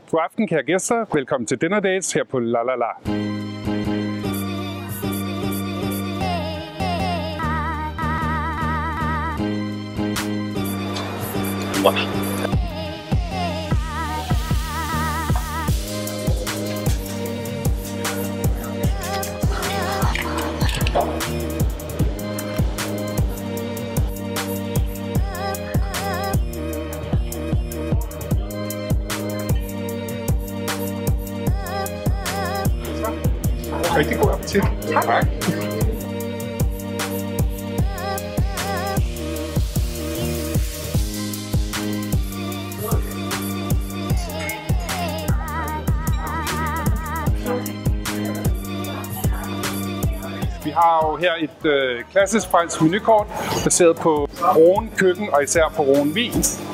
God aften, kære gæster. Velkommen til Dinner Dates her på La La La. Rigtig god appetit. Tak. Vi har jo her et klassisk fransk menukort, baseret på Rhône køkken og især på Rhône vin.